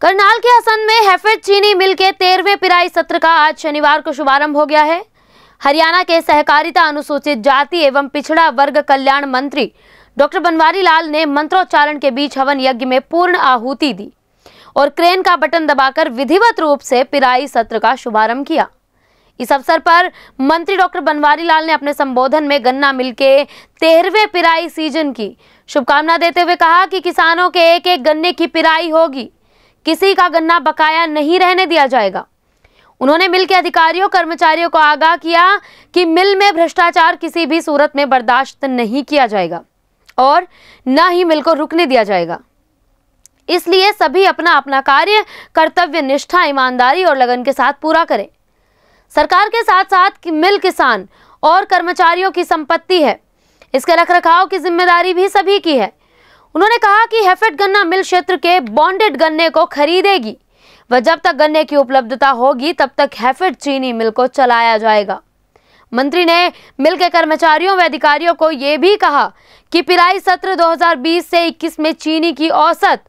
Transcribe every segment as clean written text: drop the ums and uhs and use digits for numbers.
करनाल के असंध में हैफेड चीनी मिल के 13वें पिराई सत्र का आज शनिवार को शुभारंभ हो गया है। हरियाणा के सहकारिता, अनुसूचित जाति एवं पिछड़ा वर्ग कल्याण मंत्री डॉक्टर बनवारी लाल ने मंत्रोच्चारण के बीच हवन यज्ञ में पूर्ण आहुति दी और क्रेन का बटन दबाकर विधिवत रूप से पिराई सत्र का शुभारंभ किया। इस अवसर पर मंत्री डॉक्टर बनवारी लाल ने अपने संबोधन में गन्ना मिल के 13वें पिराई सीजन की शुभकामना देते हुए कहा कि किसानों के एक एक गन्ने की पिराई होगी, किसी का गन्ना बकाया नहीं रहने दिया जाएगा। उन्होंने मिल के अधिकारियों कर्मचारियों को आगाह किया कि मिल में भ्रष्टाचार किसी भी सूरत में बर्दाश्त नहीं किया जाएगा और न ही मिल को रुकने दिया जाएगा। इसलिए सभी अपना अपना कार्य कर्तव्य निष्ठा, ईमानदारी और लगन के साथ पूरा करें। सरकार के साथ साथ मिल किसान और कर्मचारियों की संपत्ति है, इसके रखरखाव की जिम्मेदारी भी सभी की है। उन्होंने कहा कि हैफेड गन्ना मिल क्षेत्र के बॉन्डेड गन्ने को खरीदेगी व जब तक गन्ने की उपलब्धता होगी तब तक हैफेड चीनी मिल को चलाया जाएगा। मंत्री ने मिल के कर्मचारियों व अधिकारियों को ये भी कहा कि पिराई सत्र 2020 से 21 में चीनी की औसत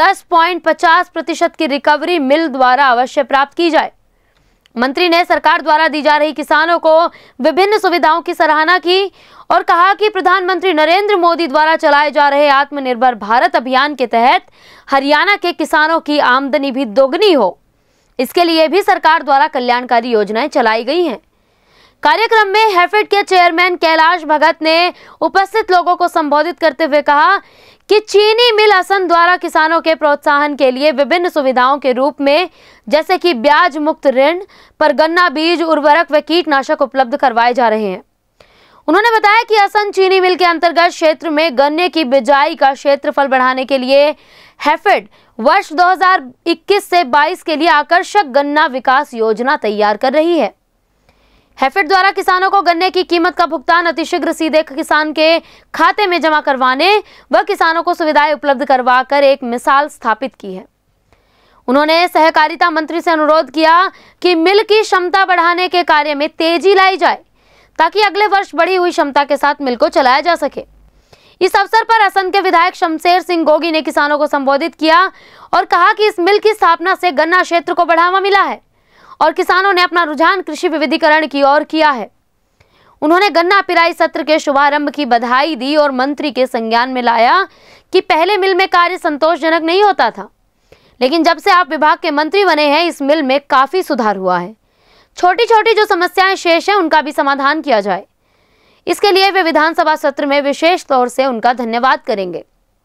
10.50% की रिकवरी मिल द्वारा अवश्य प्राप्त की जाए। मंत्री ने सरकार द्वारा दी जा रही किसानों को विभिन्न सुविधाओं की सराहना की और कहा कि प्रधानमंत्री नरेंद्र मोदी द्वारा चलाए जा रहे आत्मनिर्भर भारत अभियान के तहत हरियाणा के किसानों की आमदनी भी दोगुनी हो, इसके लिए भी सरकार द्वारा कल्याणकारी योजनाएं चलाई गई हैं। कार्यक्रम में हैफेड के चेयरमैन कैलाश भगत ने उपस्थित लोगों को संबोधित करते हुए कहा कि चीनी मिल असंध द्वारा किसानों के प्रोत्साहन के लिए विभिन्न सुविधाओं के रूप में जैसे कि ब्याज मुक्त ऋण पर गन्ना बीज, उर्वरक व कीटनाशक उपलब्ध करवाए जा रहे हैं। उन्होंने बताया कि असंध चीनी मिल के अंतर्गत क्षेत्र में गन्ने की बिजाई का क्षेत्रफल बढ़ाने के लिए हैफेड वर्ष 2021 से 22 के लिए आकर्षक गन्ना विकास योजना तैयार कर रही है। हैफेड द्वारा किसानों को गन्ने की कीमत का भुगतान अतिशीघ्र सीधे किसान के खाते में जमा करवाने व किसानों को सुविधाएं उपलब्ध करवाकर एक मिसाल स्थापित की है। उन्होंने सहकारिता मंत्री से अनुरोध किया कि मिल की क्षमता बढ़ाने के कार्य में तेजी लाई जाए ताकि अगले वर्ष बढ़ी हुई क्षमता के साथ मिल को चलाया जा सके। इस अवसर पर असंध के विधायक शमशेर सिंह गोगी ने किसानों को संबोधित किया और कहा कि इस मिल की स्थापना से गन्ना क्षेत्र को बढ़ावा मिला है और किसानों ने अपना रुझान कृषि विविधीकरण की ओर किया है। उन्होंने गन्ना पिराई सत्र के शुभारंभ की बधाई दी और मंत्री के संज्ञान में लाया कि पहले मिल में कार्य संतोषजनक नहीं होता था, लेकिन जब से आप विभाग के मंत्री बने हैं इस मिल में काफी सुधार हुआ है। छोटी छोटी जो समस्याएं शेष हैं उनका भी समाधान किया जाए, इसके लिए वे विधानसभा सत्र में विशेष तौर से उनका धन्यवाद करेंगे।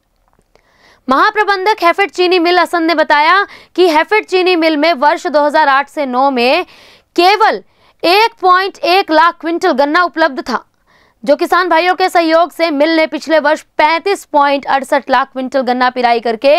महाप्रबंधक हैफेड चीनी मिल असंध ने बताया कि हैफेड चीनी मिल में वर्ष 2008 से 9 में केवल 1.1 लाख क्विंटल गन्ना उपलब्ध था, जो किसान भाइयों के सहयोग से मिल ने पिछले वर्ष 35.68 लाख क्विंटल गन्ना पिराई करके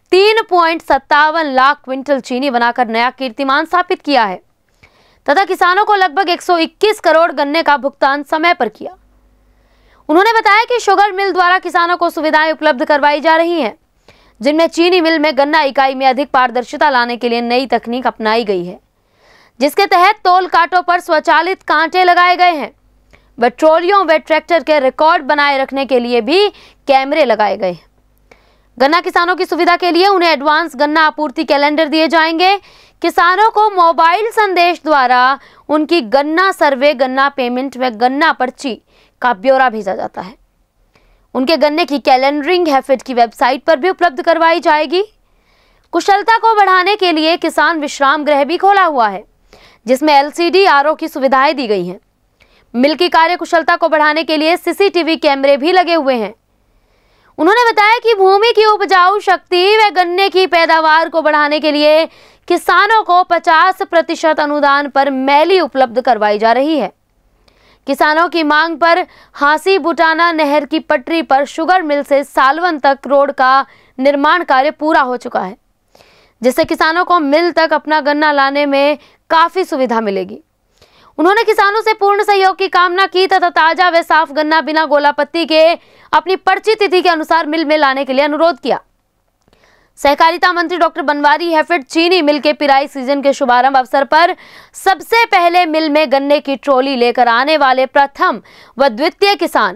3.57 लाख क्विंटल चीनी बनाकर नया कीर्तिमान स्थापित किया है तथा किसानों को लगभग 121 करोड़ गन्ने का भुगतान समय पर किया। उन्होंने बताया कि शुगर मिल द्वारा किसानों को सुविधाएं उपलब्ध करवाई जा रही हैं, जिनमें चीनी मिल में गन्ना इकाई में अधिक पारदर्शिता लाने के लिए नई तकनीक अपनाई गई है, जिसके तहत तौल कांटों पर स्वचालित कांटे लगाए गए हैं व ट्रॉलियों व ट्रैक्टर के रिकॉर्ड बनाए रखने के लिए भी कैमरे लगाए गए हैं। गन्ना किसानों की सुविधा के लिए उन्हें एडवांस गन्ना आपूर्ति कैलेंडर दिए जाएंगे। किसानों को मोबाइल संदेश द्वारा उनकी गन्ना सर्वे, गन्ना पेमेंट व गन्ना पर्ची का ब्यौरा भेजा जाता है। उनके गन्ने की कैलेंडरिंग हैफेड की वेबसाइट पर भी उपलब्ध करवाई जाएगी। कुशलता को बढ़ाने के लिए किसान विश्राम गृह भी खोला हुआ है, जिसमें LCD RO की सुविधाएं दी गई हैं। मिल की कार्य कुशलता को बढ़ाने के लिए CCTV कैमरे भी लगे हुए हैं। उन्होंने बताया कि भूमि की उपजाऊ शक्ति व गन्ने की पैदावार को बढ़ाने के लिए किसानों को 50% अनुदान पर मैली उपलब्ध करवाई जा रही है। किसानों की मांग पर हांसी बुटाना नहर की पटरी पर शुगर मिल से सालवन तक रोड का निर्माण कार्य पूरा हो चुका है, जिससे किसानों को मिल तक अपना गन्ना लाने में काफी सुविधा मिलेगी। उन्होंने किसानों से पूर्ण सहयोग की कामना की तथा ताजा व साफ गन्ना बिना गोलापत्ती के अपनी पर्ची तिथि के अनुसार मिल में लाने के लिए अनुरोध किया। सहकारिता मंत्री डॉक्टर बनवारी हैफेड चीनी मिल के पिराई सीजन के शुभारंभ अवसर पर सबसे पहले मिल में गन्ने की ट्रॉली लेकर आने वाले प्रथम व द्वितीय किसान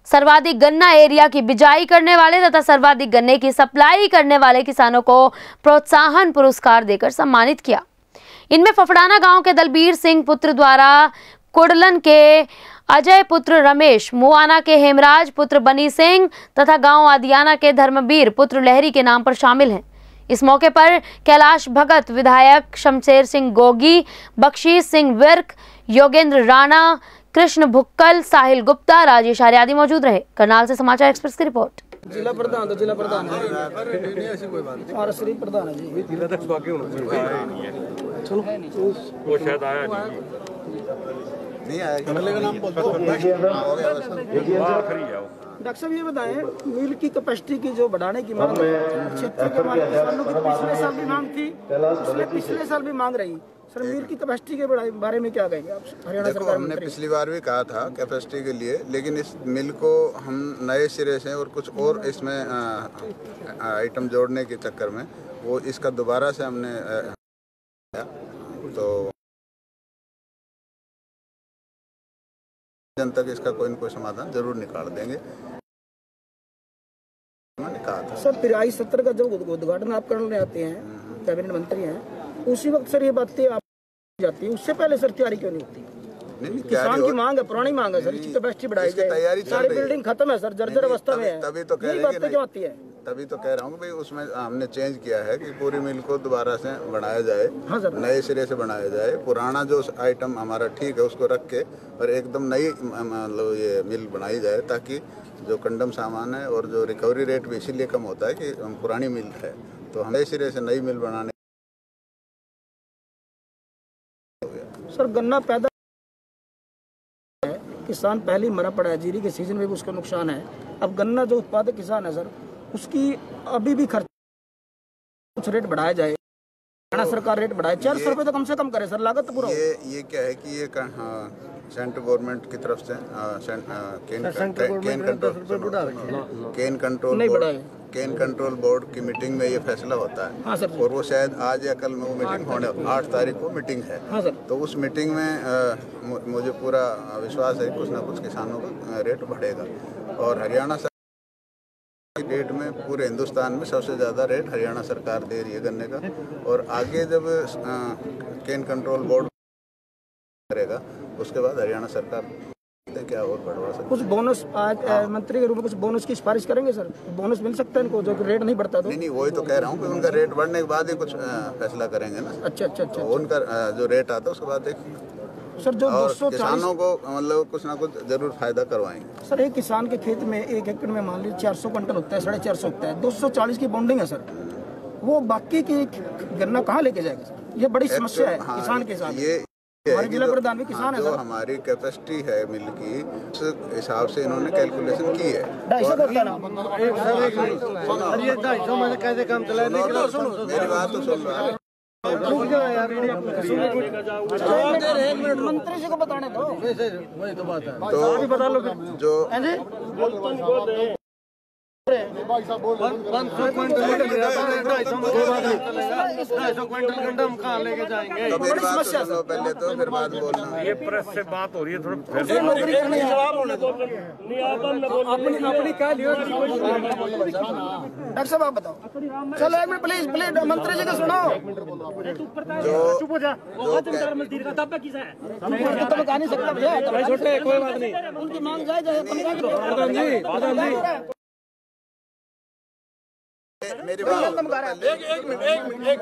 सर्वाधिक गन्ना एरिया की बिजाई करने वाले तथा सर्वाधिक गन्ने की सप्लाई करने वाले किसानों को प्रोत्साहन पुरस्कार देकर सम्मानित किया। इनमें फफड़ाना गांव के दलबीर सिंह पुत्र द्वारा कुड़लन के अजय पुत्र रमेश, मुआना के हेमराज पुत्र बनी सिंह तथा गांव आदियाना के धर्मवीर पुत्र लहरी के नाम पर शामिल हैं। इस मौके पर कैलाश भगत, विधायक शमशेर सिंह गोगी, बख्शीश सिंह विर्क, योगेंद्र राणा, कृष्ण भुक्कल, साहिल गुप्ता, राजेश आर्य आदि मौजूद रहे। करनाल से समाचार एक्सप्रेस की रिपोर्ट। जिला प्रधान तो जिला प्रधान है, ऐसी कोई बात नहीं। और श्री प्रधान है जी, जिला तक बाकी होना। चलो वो शायद आया नहीं आया, अगले का नाम बोल दो। डॉक्टर साहब ये बताएं, मिल की कैपेसिटी की जो बढ़ाने की मांग क्षेत्र के हमारे किसानों की पिछले साल भी मांग थी, पिछले साल भी मांग रही। सर, मिल की कैपेसिटी के बारे में क्या कहेंगे आप? हरियाणा सरकार हमने पिछली बार भी कहा था कैपेसिटी के लिए, लेकिन इस मिल को हम नए सिरे से और कुछ और इसमें आइटम जोड़ने के चक्कर में वो इसका दोबारा से हमने तो जन तक इसका कोई न कोई समाधान जरूर निकाल देंगे, मैंने कहा था। सर, पिराई सत्र का जब उद्घाटन आप करने आते हैं, कैबिनेट मंत्री हैं, उसी वक्त सर ये बातें आप जाती है, उससे पहले सर तैयारी क्यों नहीं होती? नहीं, किसान की मांग है, पुरानी मांग है सर, इसकी कैपेसिटी बढ़ाई जाए। तैयारी सारी बिल्डिंग खत्म है सर, जर्जर अवस्था में है। तभी तो कह रहे हैं, क्यों आती है? तभी तो कह रहा हूँ भाई, उसमें हमने चेंज किया है कि पूरी मिल को दोबारा से बनाया जाए। हाँ सर, नए सिरे से बनाया जाए। पुराना जो आइटम हमारा ठीक है उसको रख के और एकदम नई मतलब ये मिल बनाई जाए, ताकि जो कंडम सामान है और जो रिकवरी रेट भी इसीलिए कम होता है कि पुरानी मिल है, तो हम नए सिरे से नई मिल बनाने। सर, गन्ना पैदा किसान पहले मरा पड़ा है, जीरी के सीजन में भी उसका नुकसान है। अब गन्ना जो उत्पादक किसान है सर, उसकी अभी भी खर्च कुछ रेट बढ़ाया जाए, हरियाणा सरकार रेट बढ़ाए, 400 रुपए तो कम से कम करे सर, लागत पूरा। ये क्या है कि ये सेंट्रल गवर्नमेंट की तरफ से केन कंट्रोल बोर्ड की मीटिंग में ये फैसला होता है। हाँ सर, और वो शायद आज या कल में वो मीटिंग होने, 8 तारीख को मीटिंग है। हाँ सर, तो उस मीटिंग में मुझे पूरा विश्वास है कुछ ना कुछ किसानों का रेट बढ़ेगा। और हरियाणा सरकार की रेट में पूरे हिंदुस्तान में सबसे ज़्यादा रेट हरियाणा सरकार दे रही है गन्ने का। और आगे जब केन कंट्रोल बोर्ड करेगा उसके बाद हरियाणा सरकार क्या और बढ़वा सकते। कुछ बोनस आज मंत्री के रूप में कुछ बोनस की सिफारिश करेंगे सर? बोनस मिल सकता है इनको जो रेट नहीं बढ़ता तो? नहीं, वही तो कह रहा हूँ कि उनका रेट बढ़ने के बाद ही कुछ फैसला करेंगे ना। अच्छा, तो उनका जो रेट आता है उसके बाद देखेंगे सर। जो 240 किसानों को मतलब कुछ ना कुछ जरूर फायदा करवाएंगे सर। एक किसान के खेत में 1 एकड़ में मान लीजिए 400 क्विंटल होता है, 450 होता है, 240 की बॉन्डिंग है सर, वो बाकी की गन्ना कहाँ लेके जाएगा सर? ये बड़ी समस्या है किसान के साथ। ये हमारे जिला प्रधान भी किसान है सर। हमारी कैपेसिटी है मिल की, उस हिसाब से इन्होंने कैलकुलेशन की है। 250 मैंने कैसे काम चलाया? मेरी बात तो सुन रहा है, मंत्री जी को बताने दो। वही तो बात है, तो बता लो जो 500 क्विंटल गन्ना हम कहाँ लेके जाएंगे? तो मेरी बात सुनो पहले, तो फिर बात बोलना। ये प्रेस से बात हो रही है, थोड़ा अपनी क्या लियो। डॉक्टर साहब आप बताओ, चलो 1 मिनट प्लीज, मंत्री जी को सुनो। चुप हो जा, तो बता नहीं सकता भैया, छोटे कोई बात नहीं, उनकी मांग जाए। मेरी बात एक मिनट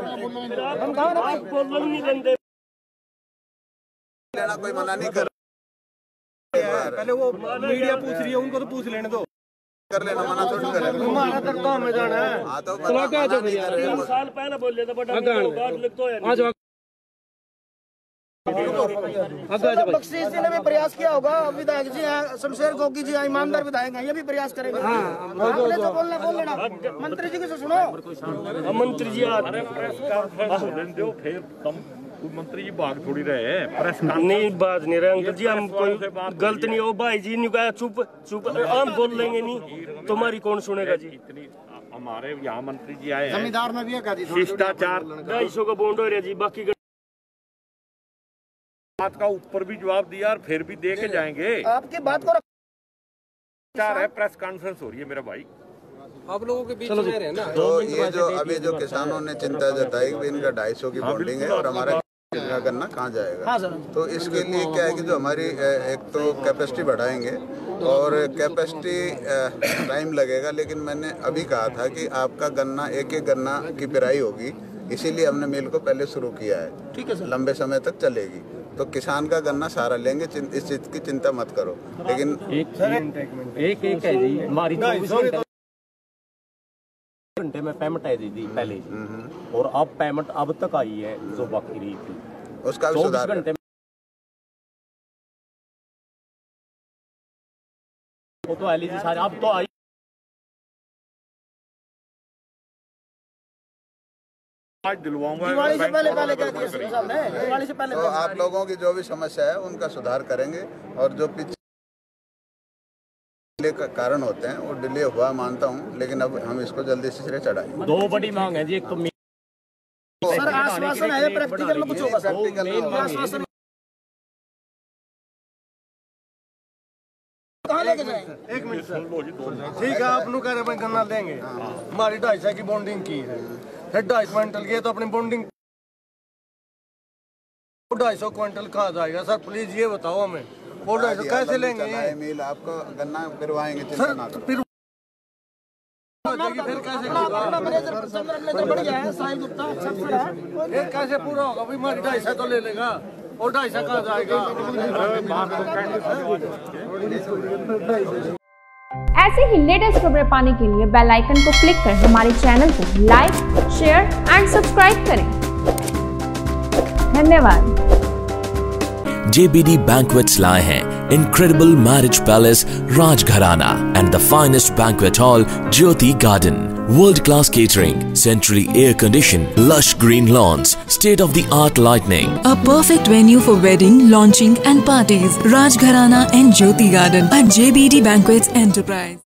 लेना कोई मना नहीं कर। पहले वो मीडिया पूछ रही है, उनको तो पूछ लेने दो, कर लेना, मना थोड़ी कर। हमारा तक काम है जाना है। हाँ तो साल पहले बोल लेते बट बख्शीश जी ने भी प्रयास किया होगा, विधायक जी हैं, शमशेर गोगी जी ईमानदार विधायक हैं, ये भी प्रयास करेंगे। आपने जो बोलना बोल लेना, मंत्री जी को सुनो। मंत्री जी मंत्री जी भाग थोड़ी रहे प्रेस नहीं, बात नहीं रहे अंकल जी, हम कोई गलत नहीं हो। भाई जी ने कहा चुप हम बोल लेंगे नहीं, तुम्हारी कौन सुनेगा जी? हमारे यहाँ मंत्री जी आए हैं, जमींदार में भी है शिष्टाचार 250 का बॉन्ड हो रहा जी, बाकी बात का ऊपर भी जवाब दिया और फिर भी दे के जाएंगे। आपकी बात को है प्रेस कॉन्फ्रेंस हो रही है मेरा भाई, आप लोगों के बीच में रहे ना। तो ये जो अभी जो किसानों ने चिंता जताई कि इनका 250 की बॉन्डिंग है और हमारा गन्ना कहाँ जाएगा, तो इसके लिए क्या है कि जो हमारी एक तो कैपेसिटी बढ़ाएंगे और कैपेसिटी टाइम लगेगा, लेकिन मैंने अभी कहा था कि आपका गन्ना एक एक गन्ना की पिराई होगी, इसीलिए हमने मिल को पहले शुरू किया है। ठीक है सर, लंबे समय तक चलेगी, तो किसान का गन्ना सारा लेंगे, इस चीज की चिंता मत करो। लेकिन एक है जी, हमारी 24 घंटे में पेमेंट है दीदी पहले, और अब पेमेंट अब तक आई है जो बाकी रही थी, उसका भी सुधार घंटे वो तो एलईडी सारे अब तो आई। आज दिलवाऊंगा दिवाली से पहले कह दिया साहब ने, दिवाली से पहले। तो आप लोगों की जो भी समस्या है उनका सुधार करेंगे, और जो पिछले का कारण होते हैं वो डिले हुआ मानता हूँ, लेकिन अब हम इसको जल्दी से सिरे चढ़ाएंगे। दो बड़ी मांग है जी, एक तो सर आश्वासन है, प्रैक्टिकल में कुछ होगा सर, आश्वासन कहाँ लेके जाएं? एक मिनट सर, ठीक है, आप लोग कह रहे हैं गन्ना देंगे, हमारी 250 की बॉन्डिंग की है, फिर 250 क्विंटल की है, तो अपनी बॉन्डिंग 250 क्विंटल कहाँ जाएगा सर? प्लीज ये बताओ हमें, वो 250 कैसे लेंगे? मिल आपको गन्ना पिरवाएंगे, चिंता ना करो। फिर कैसे फिर कैसे पूरा होगा? भाई हमारी 250 तो ले लेगा, और 250 कहाँ जाएगा? ऐसे ही लेटेस्ट खबरें पाने के लिए बेल आइकन को क्लिक कर हमारे चैनल को लाइक, शेयर एंड सब्सक्राइब करें। धन्यवाद। JBD Banquets लाए हैं incredible marriage palace Rajgharana and the finest banquet hall Jyoti Garden. World-class catering, centrally air-conditioned, lush green lawns, state-of-the-art lighting. A perfect venue for wedding, launching and parties. Rajgharana and Jyoti Garden at JBD Banquets Enterprise.